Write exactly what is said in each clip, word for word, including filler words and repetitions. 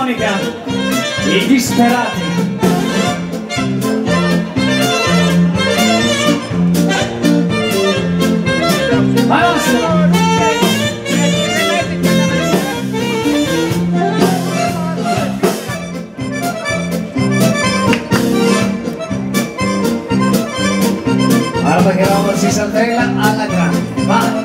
Monica, i disperati. Guarda che roba si saltella alla grande, vai!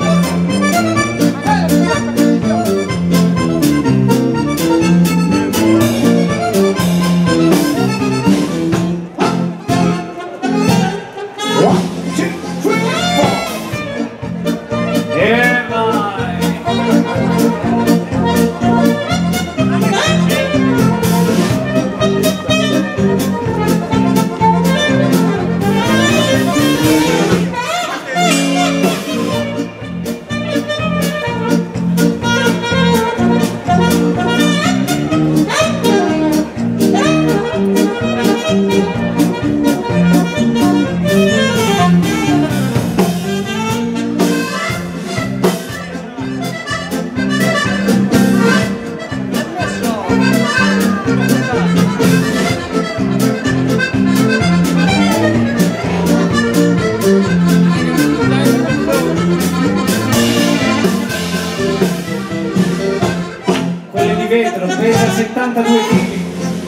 Vetro, pesa settantadue chili.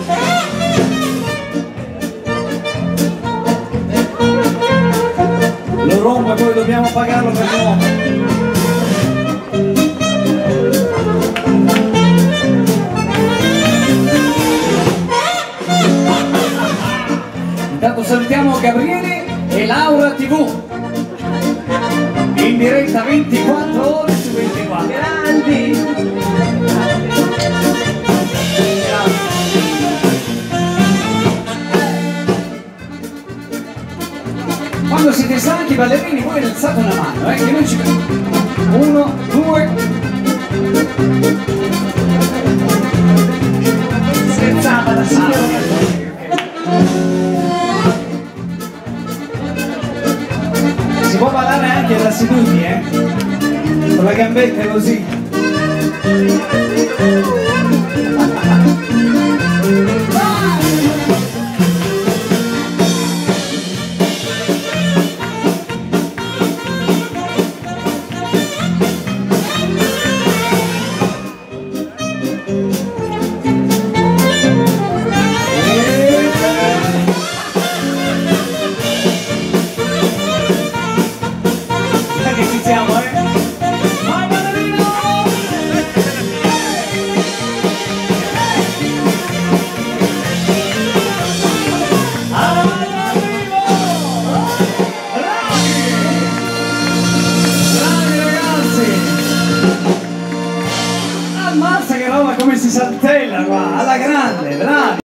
Lo rompo e poi dobbiamo pagarlo per nuovo. Intanto salutiamo Gabriele e Laura tivù in diretta ventiquattro ore su ventiquattro. Grandi! Quando siete stanchi ballerini voi alzate una mano, eh, che noi ci vediamo. Uno, due. Scherzava la signora. Si può ballare anche da seduti, eh? Con la gambetta così. Ammazza che roba come si saltella qua, alla grande, bravi!